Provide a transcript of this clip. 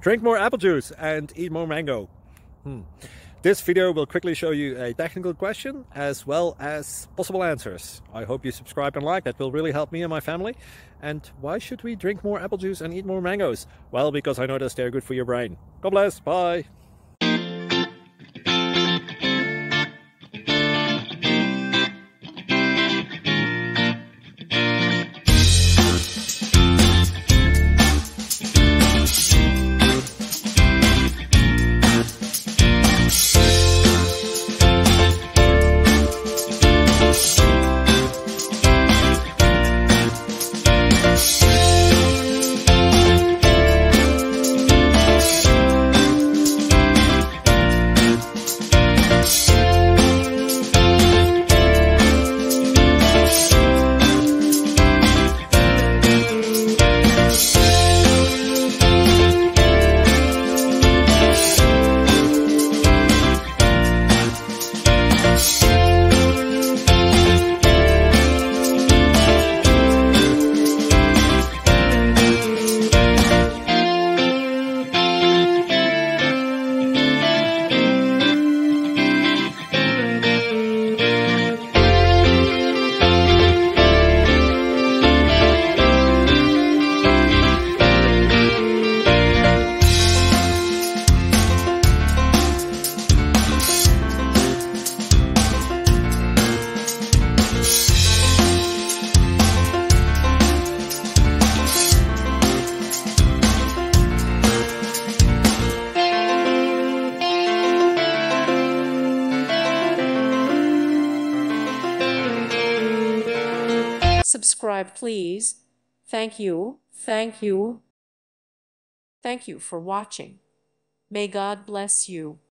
Drink more apple juice and eat more mango. This video will quickly show you a technical question as well as possible answers. I hope you subscribe and like. That will really help me and my family. And why should we drink more apple juice and eat more mangoes? Well, because I noticed they're good for your brain. God bless. Bye. Subscribe, please. Thank you. Thank you. Thank you for watching. May God bless you.